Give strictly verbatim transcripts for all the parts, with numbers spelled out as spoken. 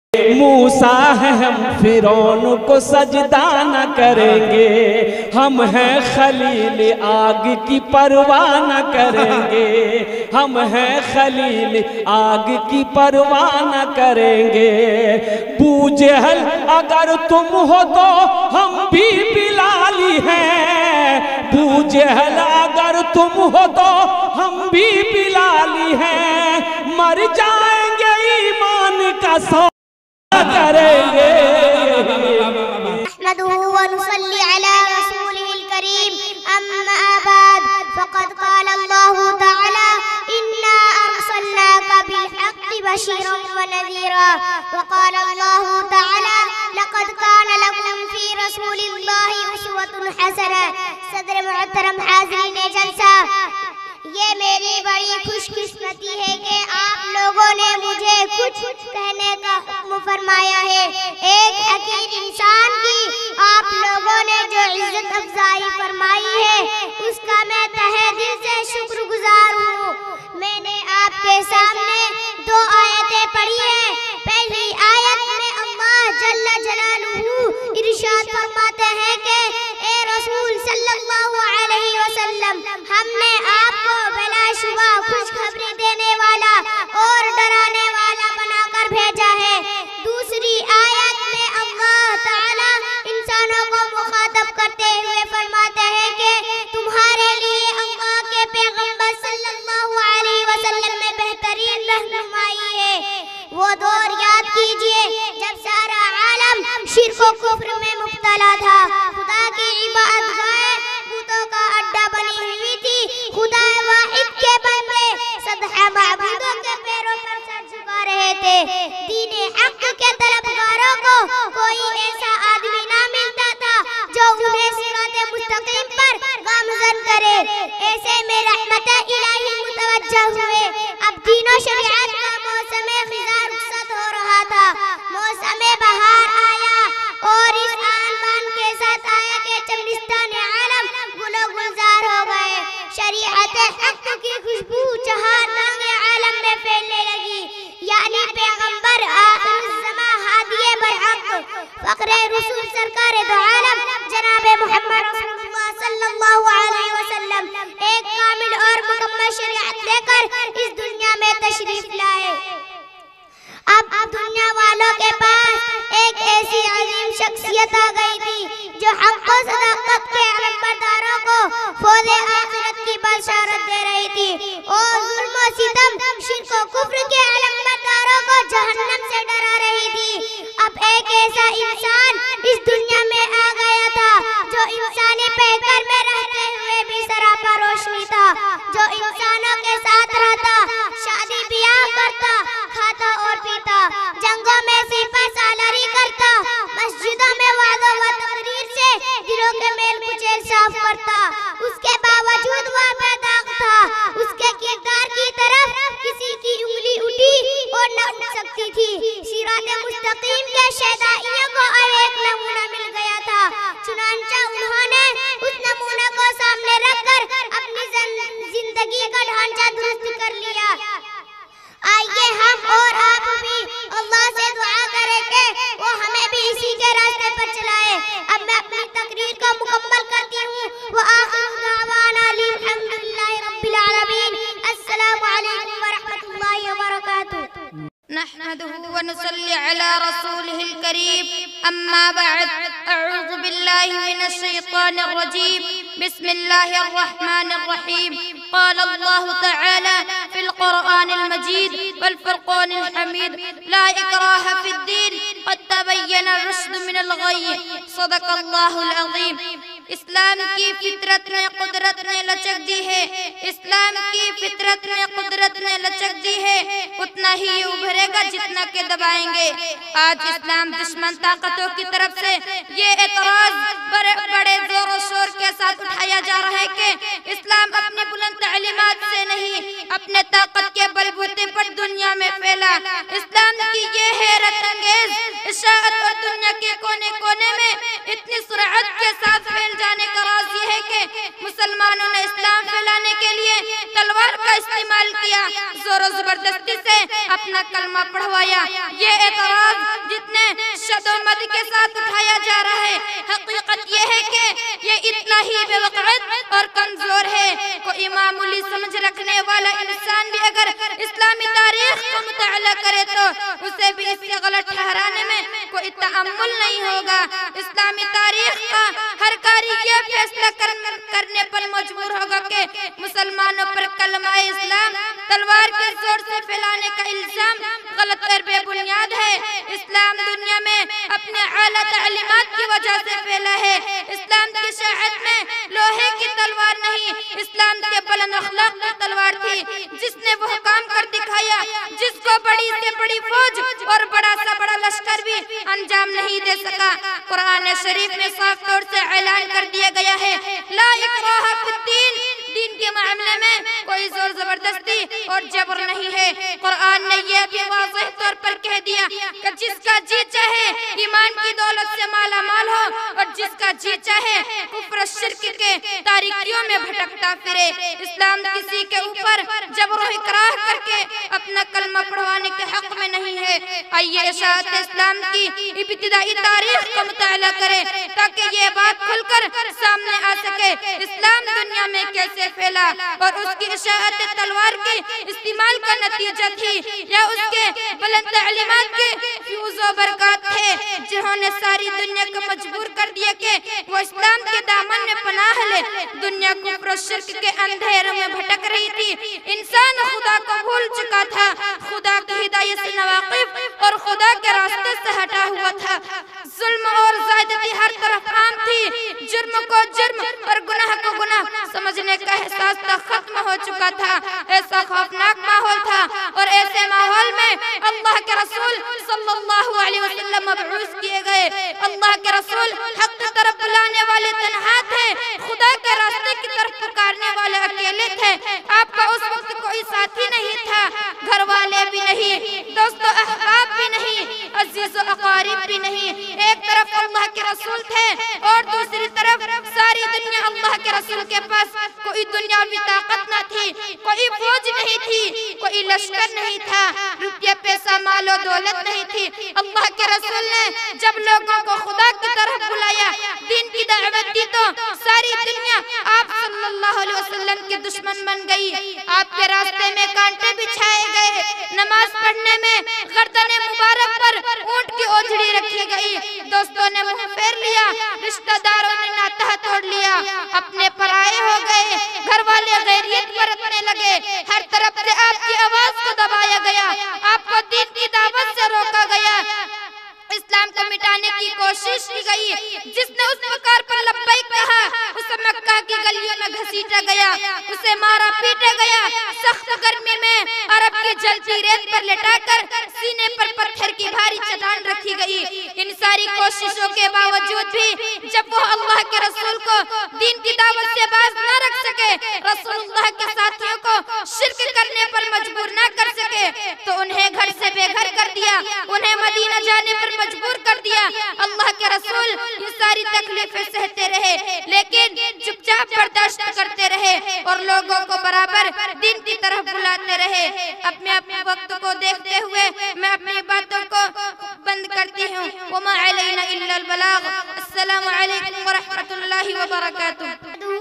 موسیٰ ہے ہم فرعون کو سجدہ نہ کریں گے، ہم ہیں خلیل آگ کی پرواہ نہ کریں گے، ہم ہیں خلیل آگ کی پرواہ نہ کریں گے۔ ابو جہل اگر تم ہو تو ہم بھی بلالی ہیں، ابو جہل اگر تم ہو تو ہم بھی بلالی ہیں، مر جائیں گے ایمان کا سو کریں گے۔ نحمده ونصلي على رسوله الكريم أما بعد فقد قال الله تعالى إنا أرسلناك بالحق بشيرا ونذيرا، وقال الله تعالى لقد كان لكم في رسول الله أسوة حسنة۔ صدر محترم حاضرین جلسہ، یہ میری بڑی خوش قسمتی ہے کہ آپ لوگوں نے مجھے کچھ کہنے کا حکم فرمایا ہے۔ ایک حقیر انسان کی آپ لوگوں نے جو عزت افزائی فرمائی ہے اس کا میں تہہ دل سے شکر گزار ہوں۔ میں نے آپ کے سامنے دو آیتیں پڑھی ہیں۔ پہلی آیت میں اللہ جل جلالہ ارشاد فرماتے ہیں کہ اے رسول صلی اللہ علیہ وسلم، ہم نے آپ کو بلا شبہ خوشخبری دینے والا اور ڈرانے والا بنا کر بھیجا ہے۔ دوسری آیت میں اللہ تعالیٰ انسانوں کو مخاطب کرتے ہوئے فرماتے ہیں کہ تمہارے لیے اللہ کے پیغمبر صلی اللہ علیہ وسلم میں بہترین رہنمائی ہے۔ وہ دور یاد کیجئے جب سارا عالم شرک و کفر میں مبتلا تھا، خدا کی عبادت گاہ بتوں کا اڈا بنی ہوئی تھی، خدا واحد کے بندے سطح معبودوں کے پیروں پر سر جھکا رہے تھے۔ دین حق کے طلبگاروں کو کوئی ایسا آدمی نہ ملتا تھا جو انہیں صراط مستقیم پر گامزن کرے۔ ایسے میں رحمت الہی متوجہ ہوئے۔ اب دین و شریعت کا موسم خزاں رخصت ہو رہا تھا، موسم بہار آیا اور اس آن بان کے ساتھ آیا کہ چمنستان عالم گل و گلزار ہو گئے۔ شریعت حق کی خوشبو چہار دانگ عالم میں پھیلنے لگی، یعنی پیغمبر آخر الزماں ہادی برحق فخر رسول سرکار دو عالم جناب محمد رسول اللہ صلی اللہ علیہ وسلم ایک کامل اور مکمل شریعت لے کر اس دنیا میں تشریف لائے۔ اب دنیا والوں کے پاس ایک ایسی عظیم شخصیت آ گئی تھی جو حق و صداقت کے علمبرداروں کو فوز آخرت کی بشارت دے رہی تھی اور ظلم و ستم شرک و کفر کے علمبرداروں کو جہنم سے ڈرا رہی تھی۔ اب ایک ایسا انسان اس دنیا میں آ گیا تھا جو انسانی پیکر میں رہتے ہوئے بھی سراپا روشنی تھا، جو انسانوں کے ساتھ رہتا، شادی بیاہ کرتا، کھاتا اور پیتا، جنگوں میں سپہ سالاری کرتا، مسجدوں میں وعدہ و تقریر سے دلوں کے میل کچیل صاف کرتا۔ اس کے باوجود وہ بے داغ تھا، اس کے کردار کی طرف کسی کی انگلی اٹھی اور نہ اٹھ سکتی تھی۔ صراط مستقیم کے شیدائیوں کو اب ایک نمونہ مل گیا تھا، چنانچہ انہوں نے اس نمونہ کو سامنے رکھ کر اپنی زندگی کا ڈھانچہ درست کر لیا۔ آئیے ہم اور آپ بھی اللہ سے دعا کریں کہ وہ ہمیں بھی اسی کے راستے پر چلائے۔ اب میں اپنی تقریر کو مکمل کرتی ہوں۔ وآخر دعوانا الحمدللہ رب العالمین۔ السلام علیکم ورحمۃ اللہ وبرکاتہ۔ نحمده ونصلي على رسوله الكريم أما بعد أعوذ بالله من الشيطان الرجيم بسم الله الرحمن الرحيم قال الله تعالى في القرآن المجيد والفرقان الحميد لا إكراه في الدين قد تبين الرشد من الغي صدق الله العظيم۔ اسلام کی فطرت نے قدرت نے لچک دی ہے، اسلام کی فطرت نے قدرت نے لچک دی ہے، اتنا ہی ابھرے گا جتنا کہ دبائیں گے۔ آج اسلام دشمن طاقتوں کی طرف سے یہ اعتراض بڑے بڑے زور و شور کے ساتھ اٹھایا جا رہا ہے کہ اسلام اپنی بلند تعلیمات سے نہیں، اپنے طاقت کے بل بوتے پر دنیا میں پھیلا۔ اسلام کی یہ حیرت انگیز اشاعت اور دنیا کے کونے کونے میں اتنی سرعت کے ساتھ پھیل جانے کا راز یہ ہے کہ مسلمانوں نے اسلام پھیلانے کے لیے تلوار کا استعمال کیا، زور و زبردستی سے اپنا کلمہ پڑھوایا۔ یہ اعتراض عظمت کے ساتھ اٹھایا جا رہا ہے۔ حقیقت یہ ہے کہ یہ اتنا ہی بے وقعت اور کمزور ہے۔ کوئی معمولی سمجھ رکھنے والا انسان بھی اگر اسلامی تاریخ کو مطالعہ کرے تو اسے بھی اس سے غلط ٹھہرانے میں کوئی تعمل نہیں ہوگا۔ اسلامی تاریخ کا ہر قاری یہ فیصلہ کرنے پر مجبور ہوگا کہ مسلمانوں پر کلمہ اسلام تلوار کے زور سے پھیلانے کا الزام غلط اور بے بنیاد ہے۔ اسلام دنیا میں اپنے اعلیٰ تعلیمات کی وجہ سے پھیلا ہے۔ اسلام کی شاعت میں لوہے کی تلوار نہیں، اسلام کے بلند اخلاق کی تلوار تھی، جس نے وہ کام کر دکھایا جس کو بڑی سے بڑی فوج اور بڑا سا بڑا لشکر بھی انجام نہیں دے سکا۔ قرآن شریف میں صاف طور سے اعلان کر دیا گیا ہے، لا اکراہ فی الدین، دین کے معاملے میں کوئی زور زبردستی اور جبر نہیں ہے۔ قرآن نے یہ بھی واضح طور پر کہہ دیا کہ جس کا جی چاہے ایمان کی دولت سے مالا مال ہو اور جس کا جی چاہے کفر و شرک کے تاریکیوں میں بھٹکتا پھرے۔ اسلام کسی کے اوپر جبر و اکراہ کر کے اپنا کلمہ پڑھوانے کے حق میں نہیں ہے۔ آئیے اشاعت اسلام کی ابتدائی تاریخ کو مطالعہ کریں تاکہ یہ بات کھل کر سامنے آ سکے اسلام دنیا میں کیسے پھیلا اور اس کی اشاعت تلوار کے استعمال کا نتیجہ تھی یا اس کے بلند تعلیمات کے فیوز و برکات تھے جنہوں نے ساری دنیا کو مجبور کر دیا کہ وہ اسلام کے دامن میں پناہ لے۔ دنیا کفر و شرک کے اندھیروں میں بھٹک رہی تھی، انسان خدا کو بھول چکا تھا، خدا کی ہدایت سے ناواقف اور خدا کے راستے سے ہٹا ہوا تھا۔ ظلم اور زیادتی ہر طرف عام تھی، جرم کو جرم اور گناہ کو گناہ سمجھنے کا احساس تک ختم ہو چکا تھا۔ ایسا خوفناک ماحول تھا اور ایسے ماحول میں اللہ کے رسول صلی اللہ علیہ وسلم مبعوث کیے گئے۔ اللہ کے رسول حق کی طرف بلانے والے تنہا تھے، خدا کے راستے کی طرف پکارنے والے اکیلے تھے۔ آپ کا اس وقت کوئی ساتھی نہیں تھا، گھر والے بھی نہیں، دوست و احباب بھی نہیں، عزیز و اقارب بھی نہیں۔ ایک طرف اللہ کے رسول تھے اور دوسری طرف ساری دنیا۔ اللہ کے رسول کے پاس کوئی دنیاوی طاقت نہ تھی، کوئی فوج نہیں تھی، کوئی لشکر نہیں تھا، روپیہ پیسہ مال و دولت نہیں تھی۔ اللہ کے رسول نے جب لوگوں کو خدا کی طرف بلایا، دین کی دعوت دی تو ساری دنیا آپ صلی اللہ علیہ وسلم کے دشمن بن گئی۔ آپ کے راستے میں کانٹے بچھائے گئے، نماز پڑھنے میں گردن مبارک پر اونٹ کی اوجھڑی رکھی گئی، دوستوں نے منہ پھیر لیا، رشتہ داروں نے ناطہ توڑ لیا، اپنے پرائے ہو گئے، گھر والے غیریت برتنے لگے، ہر طرف سے آپ کی آواز کو دبایا گیا، آپ کو دین کی دعوت سے روکا گیا، اسلام کو مٹانے کی کوشش کی گئی۔ جس نے اس پکار پر لبیک کہا اسے مکہ کی گلیوں میں گھسیٹا گیا، اسے مارا پیٹا گیا، سخت گرمی میں عرب کی جلتی ریت پر لٹا کر سینے پر پتھر کی بھاری چٹان رکھی گئی۔ ان ساری کوششوں کے باوجود بھی جب وہ اللہ کے رسول کو دین کی دعوت سے باز نہ رکھ سکے، رسول اللہ کے ساتھیوں کو شرک کرنے پر مجبور نہ کر سکے تو انہیں گھر سے بے گھر کر دیا، انہیں مدینہ جانے پر مجبور کر دیا۔ اللہ کے رسول یہ ساری تکلیفیں سہتے رہے لیکن چپ چاپ برداشت کرتے رہے اور لوگوں کو برابر دین کی طرف بلاتے رہے۔ اپنے اپنے وقت کو دیکھتے ہوئے میں اپنی باتوں کو بند کرتی ہوں۔ وما علینا الا البلاغ۔ السلام علیکم ورحمۃ اللہ وبرکاتہ۔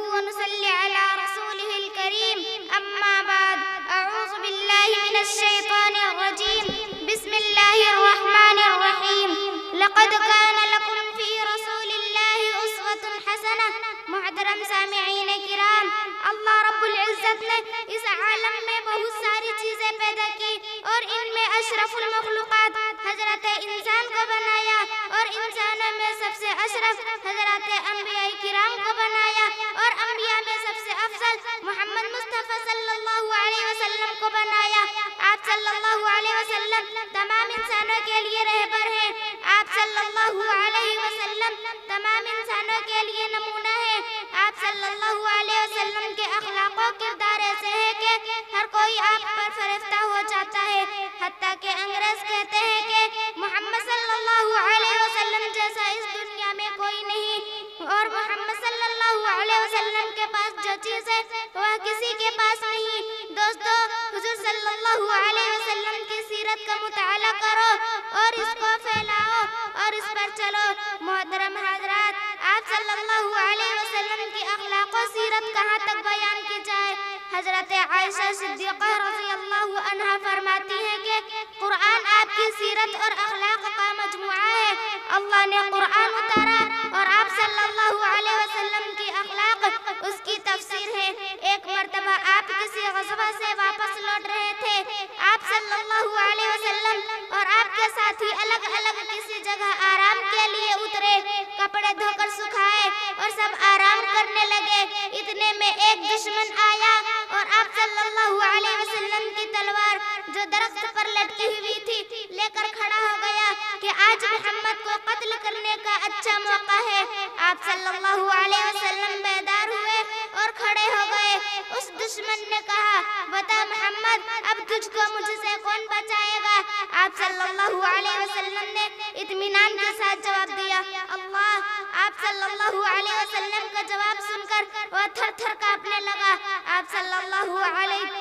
ونصلي على رسوله الكريم أما بعد أعوذ بالله من الشيطان الرجيم بسم الله الرحمن الرحيم لقد كان لكم في رسول الله أسوة حسنة۔ محترم سامعین کرام، اللہ رب العزت نے اس عالم میں بہت ساری چیزیں پیدا کی اور ان میں اشرف المخلوقات حضرت انسان کو بنایا اور انسانوں میں سب سے اشرف حضرت انبیاء کرام کو بنایا اور انبیاء میں سب سے افضل محمد مصطفیٰ صلی اللہ علیہ وسلم کو بنایا۔ آپ صلی اللہ علیہ وسلم تمام انسانوں کے لیے رہبر ہیں، آپ صلی اللہ علیہ وسلم تمام انسانوں کے لیے نمونہ ہے۔ آپ صلی اللہ علیہ وسلم کے اخلاق و کردار ایسے ہیں کہ ہر کوئی آپ پر فرفتہ ہو جاتا ہے، حتیٰ کہ انگریز کہتے ہیں کہ محمد صلی اللہ علیہ وسلم جیسا اس دنیا میں کوئی نہیں، اور محمد صلی اللہ علیہ وسلم کے پاس جو چیز ہے وہ کسی کے پاس نہیں۔ دوستو، حضور صلی اللہ علیہ وسلم کی سیرت کا مطالعہ کرو اور اس کو پھیلاؤ اور اس پر चलो मोहतरम हजरात, आप सल्लल्लाहु अलैहि वसल्लम की अखलाक और सीरत कहाँ तक बयान की जाए। हजरत आयशा सिद्दीक़ा रज़ियल्लाहु अन्हा फरमाती हैं कि कुरान आपकी सीरत और अखलाक का मजमुआ है। अल्लाह ने कुरान उतारा और आप सल्लल्लाहु अलैहि वसल्लम की अखलाक उसकी तफसीर है। एक मर्तबा आप किसी ग़ज़वा से वापस लौट रहे थे। आप सल्लल्लाहु अलैहि वसल्लम और आपके साथी अलग अलग किसी जगह आराम के लिए उतरे, कपड़े धोकर सुखाए और सब आराम करने लगे। इतने में एक दुश्मन आया और आप सल्लल्लाहु अलैहि वसल्लम की तलवार जो दरख्त पर लटकी हुई थी लेकर खड़ा हो गया कि आज मोहम्मद को कत्ल करने का अच्छा मौका है। आप सल्लल्लाहु अलैहि वसल्लम बेदार हुए और खड़े हो गए। उस दुश्मन ने कहा, बता मोहम्मद, अब तुझको मुझसे कौन बचाएगा। आप सल्लल्लाहु अलैहि वसल्लम ने इत्मीनान के साथ जवाब दिया, अल्लाह। आप सल्लल्लाहु अलैहि वसल्लम का जवाब सुनकर वह थर थर कांपने लगा। आप सल्लल्लाहु अलैहि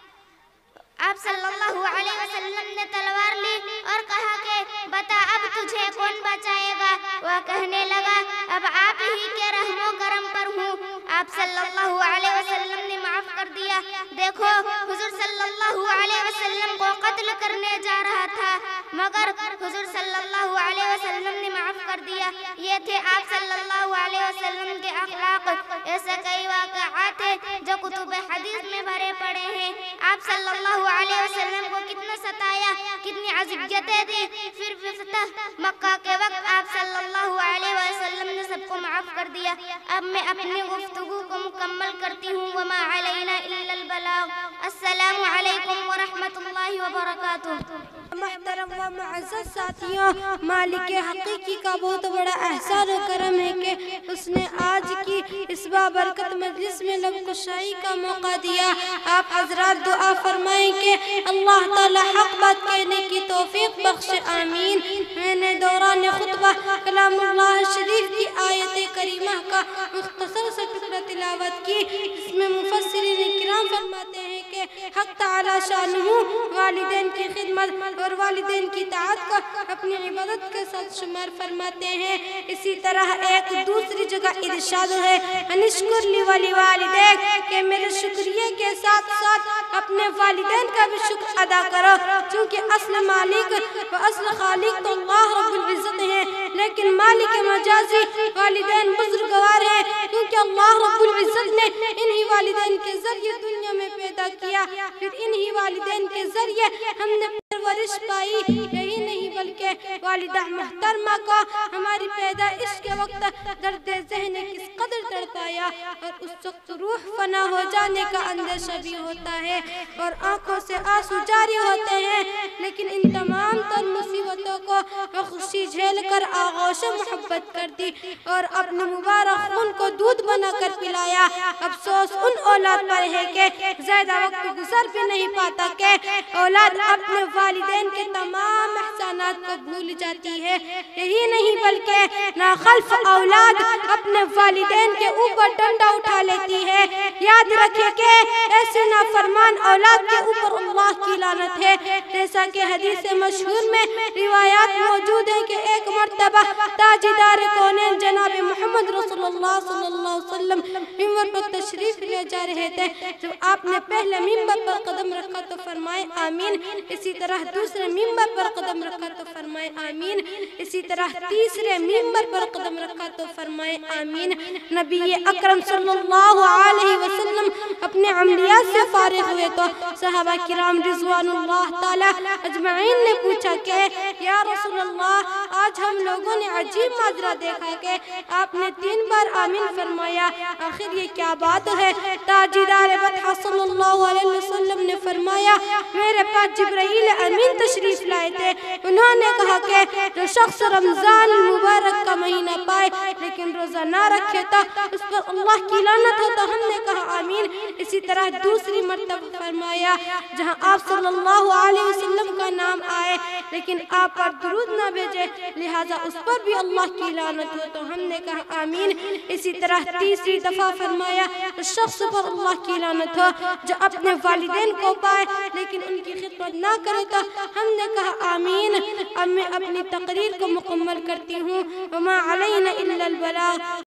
आप सल्लल्लाहु अलैहि वसल्लम ने तलवार ली और कहा कि बता अब तुझे कौन बचाएगा। वह कहने लगा, अब आप ही के रहमो करम पर हूँ। आप सल्लल्लाहु अलैहि वसल्लम ने माफ कर दिया। देखो, हुजूर सल्लल्लाहु अलैहि वसल्लम को कत्ल करने जा रहा था मगर हुजूर सल्लल्लाहु अलैहि वसल्लम ने माफ कर दिया। ये थे आप सल्लल्लाहु अलैहि वसल्लम के अखलाक। ऐसे कई वाक़यात हैं जो कुतुब हदीस में भरे पड़े हैं। आप सल्लल्लाहु अलैहि वसल्लम को कितना सताया, कितनी अज़ियतें दी, फिर भी फतह मक्का के वक्त आप सल्लल्लाहु अलैहि वसल्लम ने सबको माफ कर दिया। अब मैं अपनी गुफ्तगू को मुकम्मल करती हूँ। वमा अलैना इल्लल बलाग। अस्सलामु अलैकुम व रहमतुल्लाहि व बरकातुहू। मुहतरम व मुअज़्ज़ज़ साथियों, मालिक हकीकी का बहुत बड़ा एहसान और करम है कि उसने आज की इस बाबरकत मजलिस में लबकुशाई का मौका दिया। आप हजरात दुआ फरमाएं कि अल्लाह ताला हक बात कहने की तौफीक बख्शे, आमीन। मैंने दौरान खुतबा कलामुल्लाह शरीफ की आयत करीमा का मुख्तसर सा टुकड़ा तिलावत की। इसमें मुफस्सिरीन किराम फरमाते हैं कि हक ताला शानुहु वालिदैन की खिदमत और वालिदैन की ताअत को अपनी इबादत के साथ शुमार फरमाते हैं। इसी तरह एक दूसरी जगह इरशाद है, अनिश्कुर ली वली वालिदैन, के मेरे शुक्रिया के साथ साथ अपने वालिदैन का भी शुक्र अदा करो, क्योंकि असल मालिक व असल खालिक तो अल्लाह रब्बुल इज्जत है, लेकिन मालिक मजाजी वालिदैन बुजुर्गवार है, क्योंकि अल्लाह रब्बुल इज्जत ने इन्हीं वालिदैन के जरिए दुनिया में पैदा किया, फिर इन्हीं वालिदैन के जरिए हमने परवरिश पाई। यही नहीं बल्कि वालिदा मोहतरमा को हमारी पैदाइश के वक्त दर्द ज़हन ने किस कदर तड़पाया और उस वक्त रूह फना हो जाने का अंदेशा भी होता है और आंखों से आंसू जारी होते हैं। लेकिन इन तमाम तर मुसीबतों को खुशी झेल कर आगोश मोहब्बत कर दी और अपने मुबारक खून को दूध बनाकर पिलाया। अफसोस उन औलाद पर है कि ज़्यादा वक्त गुजर भी नहीं पाता कि औलाद अपने वालिदैन के तमाम एहसानात को भूल जाती है। यही नहीं बल्कि नाखल्फ औलाद अपने वालिदैन के ऊपर डंडा उठा लेती है। याद रखें कि ऐसे नाफरमान औलाद के ऊपर अल्लाह की लानत है। जैसा कि हदीस मशहूर में रिवायात मौजूद है कि एक मर्तबा ताजदार कौनैन जनाब मोहम्मद रसूलुल्लाह सल्लल्लाहु अलैहि वसल्लम मिंबर पर तशरीफ ले जा रहे थे। जब आपने पहले मिंबर पर कदम रखा तो फरमाए आमीन। इसी तरह दूसरे मिंबर पर कदम रखा तो फरमाए आमीन। इसी तरह तीसरे मिंबर पर कदम रखा तो फरमाए आमीन। नबी अकरम सल्लल्लाहु अलैहि वसल्लम अपने अमलियात से फारिग हुए तो सहाबा किराम रिज़वानुल्लाह ताला अजमाइन ने पूछा कि या रसूलल्लाह, आज हम लोगों ने अजीब माजरा देखा कि आपने तीन बार आमीन फरमाया, आखिर ये क्या बात है? ताजदार बतहा सल्लल्लाहु अलैहि वसल्लम ने फरमाया, मेरे पास जिब्राइल अमीन तशरीफ लाए थे। उन्होंने कहा कि जो शख्स रमजान मुबारक का महीना पाए लेकिन रोजा ना रखे तो उस पर अल्लाह की लानत हो। तो हमने कहा आमीन। इसी तरह दूसरी मर्तबा फरमाया, जहां आप सल्लल्लाहु अलैहि वसल्लम का नाम आए लेकिन आप पर दुरूद न भेजे لہٰذا اس پر بھی اللہ کی لعنت ہو۔ تو ہم نے کہا آمین۔ اسی طرح تیسری دفعہ فرمایا اس شخص پر اللہ کی لعنت ہو جو اپنے والدین کو پائے لیکن ان کی خدمت نہ کرے۔ تو ہم نے کہا آمین۔ اب میں اپنی تقریر کو مکمل کرتی ہوں۔ وما علینا الا البلاغ۔